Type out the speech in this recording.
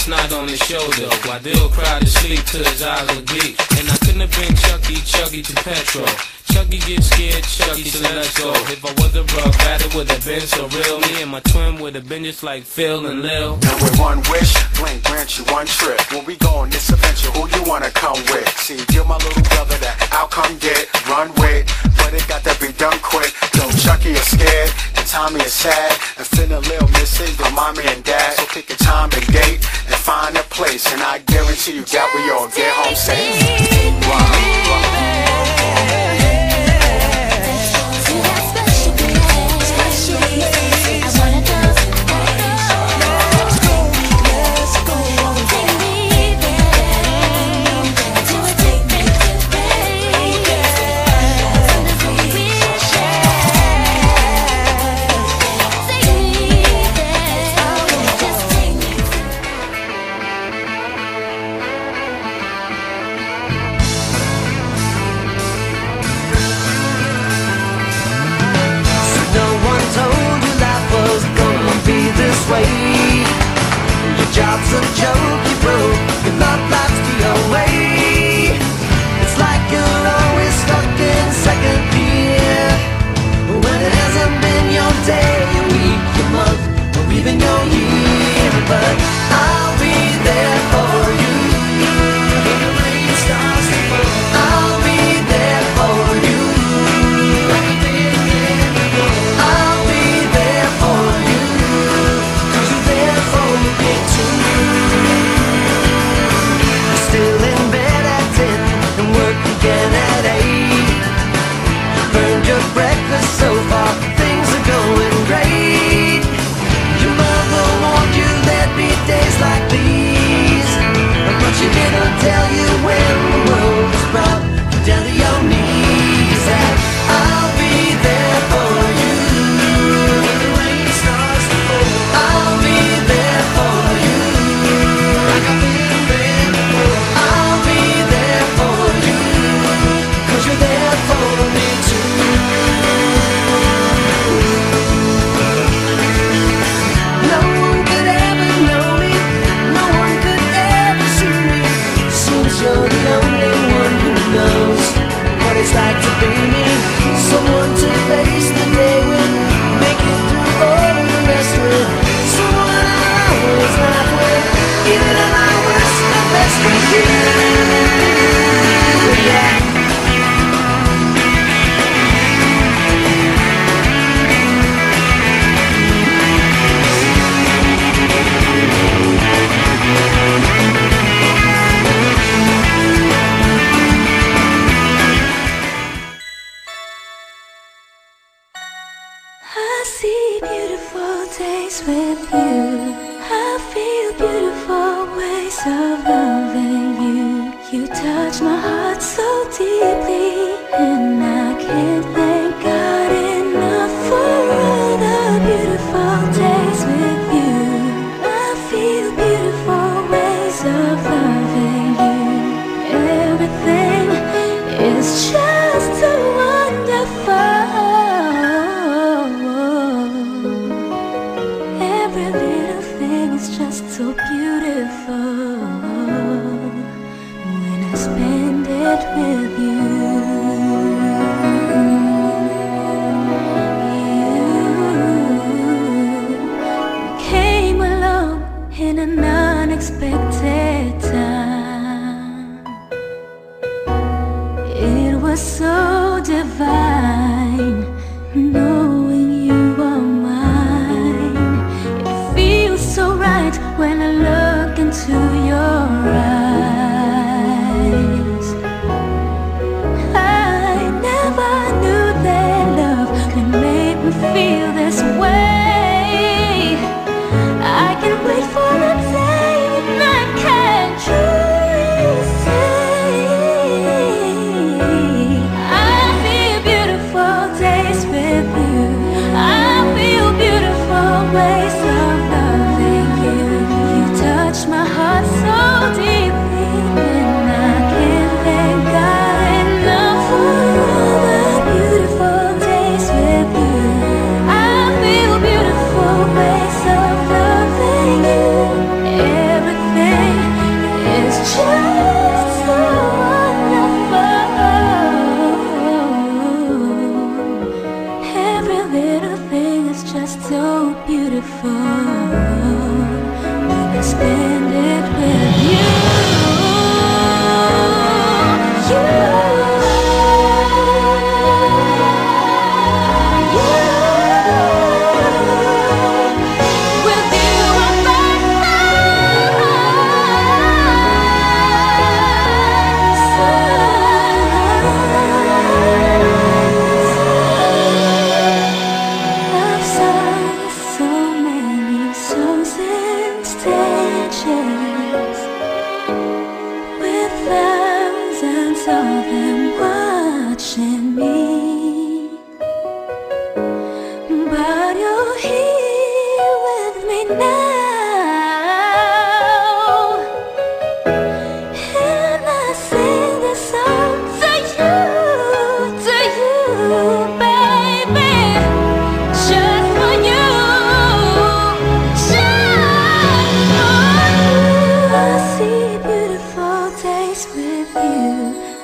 snot on his shoulder. Wadil cried to sleep till his eyes were bleak. And I couldn't have been Chuggy to petrol. Chuggy get scared, Chuggy said let's go. If I was a rough rat, it would have been so real. Me and my twin would have been just like Phil and Lil. And with one wish, Blink grant you one trip. When we go on this adventure, who you wanna come with? See, you're my little brother that I'll come get, run with, but it got to be done quick. Though Chucky is scared, and Tommy is sad, and Finn and Lil missing their mommy and dad. So pick a time and date, and find a place, and I guarantee you that we all get home safe. Your job's a joke, you broke, your love life's the away. It's like you're always stuck in second gear, when it hasn't been your day, your week, your month, or even your year. But I'll be there for you when the rain starts to fall. I'll be there for you. I'll be there for you. Still in bed at 10 and work again at 8. Burned your breakfast so far, things are going great. Your mother warned you there'd be days like these, but she didn't tell you when the world was brought down to your knees. That I'll be there for you when the rain starts to fall. I'll be there for you like I've been there before. I'll be there for you, 'cause you're there for me too. No one could ever know me, no one could ever see me, since you're the only one who knows what it's like to be me. Someone to face the day with, make it through all the rest with, someone I always laugh with, even at my worst, the best with you. Yeah. I see beautiful days with you. I feel beautiful ways of loving you. You touch my heart so deeply, and I can't thank God enough for all the beautiful days with you. I feel beautiful ways of loving you. Everything is just so wonderful. Every little thing is just so beautiful when I spend it with you. You came along in an unexpected time. It was so divine, knowing you are mine. It feels so right when I look into your eyes. I never knew that love could make me feel this way. I can't wait for the day when I can truly say I feel beautiful days with you.